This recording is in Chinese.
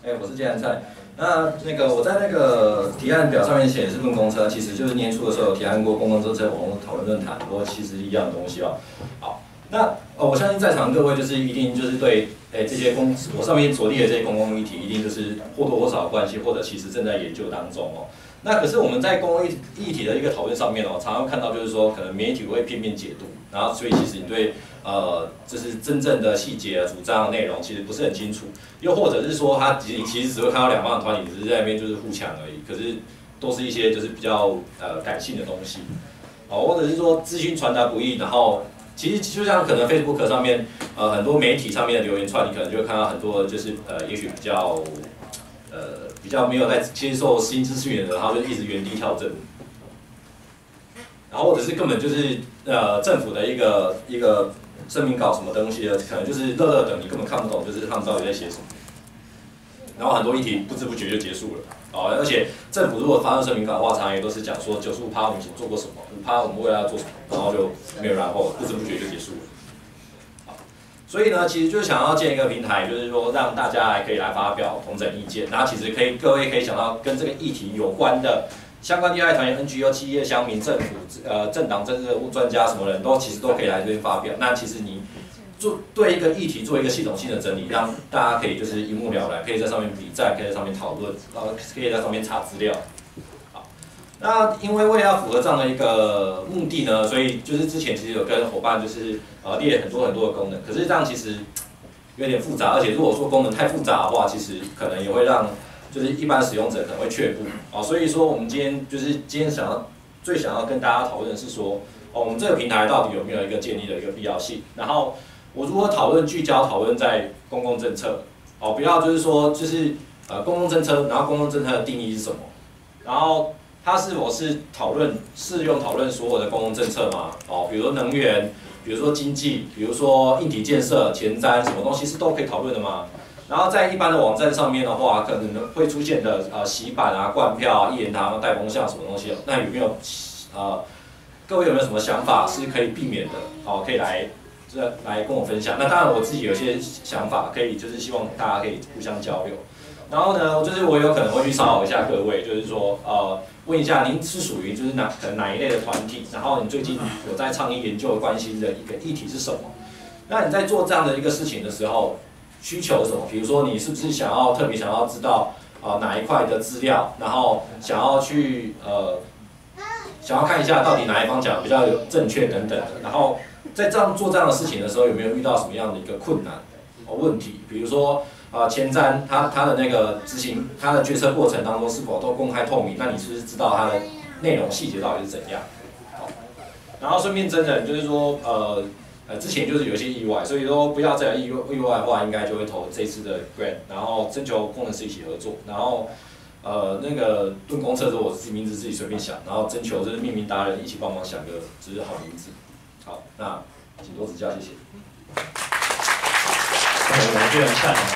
我是建安菜。那个我在那个提案表上面写的是论公车，其实就是年初的时候有提案过公共政策网络讨论论坛，不过其实一样的东西哦。好，那我相信在场各位就是一定就是对这些我上面所列的这些公共议题，一定就是或多或少的关系，或者其实正在研究当中哦。那可是我们在公共议题的一个讨论上面哦，常常看到就是说，可能媒体会片面解读，然后所以其实你对就是真正的细节的主张内容其实不是很清楚，又或者是说他其实只会看到两方的团体只是在那边就是互抢而已，可是都是一些就是比较感性的东西，或者是说资讯传达不易，然后其实就像可能 Facebook 上面很多媒体上面的留言串，你可能就会看到很多就是也许比较没有在接受新资讯的人，然后就一直原地跳针，然后或者是根本就是政府的一个声明稿什么东西的，可能就是乐等，你根本看不懂，就是他们到底在写什么。然后很多议题不知不觉就结束了，而且政府如果发出声明稿的话，常常也都是讲说95%我们已经做过什么，5%我们未来要做什么，然后就没有然后，不知不觉就结束了。所以呢，其实就是想要建一个平台，就是说让大家可以来发表统整意见，然后其实各位可以想到跟这个议题有关的相关利害团体、NGO、企业、乡民、政府、政党、政治人物、专家什么人都其实都可以来这边发表。那其实你对一个议题做一个系统性的整理，让大家可以就是一目了然，可以在上面比战，可以在上面讨论，可以在上面查资料。那因为了要符合这样的一个目的呢，所以就是之前其实有跟伙伴就是列很多的功能，可是这样其实有点复杂，而且如果说功能太复杂的话，其实可能也会让就是一般使用者可能会却步所以说我们今天最想要跟大家讨论的是说，我们这个平台到底有没有一个建立的一个必要性，然后我如何聚焦讨论在公共政策，不要就是说就是公共政策，然后公共政策的定义是什么，然后它是否是适用讨论所有的公共政策吗？比如说能源，比如说经济，比如说硬体建设、前瞻什么东西是都可以讨论的吗？然后在一般的网站上面的话，可能会出现的洗版灌票一言堂、带风向什么东西，那有没有各位有没有什么想法是可以避免的？可以来跟我分享。那当然我自己有些想法，可以就是希望大家可以互相交流。然后呢，就是我有可能会去骚扰一下各位，就是说问一下您是属于就是可能哪一类的团体，然后你最近有在倡议研究关心的一个议题是什么？那你在做这样的一个事情的时候，需求是什么？比如说你是不是特别想要知道哪一块的资料，然后想要看一下到底哪一方讲的比较有正确等等的，然后在做这样的事情的时候，有没有遇到什么样的一个困难问题？比如说前瞻它的那个执行它的决策过程当中是否都公开透明？那你是不是知道它的内容细节到底是怎样？然后顺便真人就是说之前就是有一些意外，所以说不要再有意外的话，应该就会投这次的 grant， 然后征求工程师一起合作，然后那个论公测我名字自己随便想，然后征求就是命名达人一起帮忙想个就是好名字。好，那请多指教，谢谢。 我非常赞同。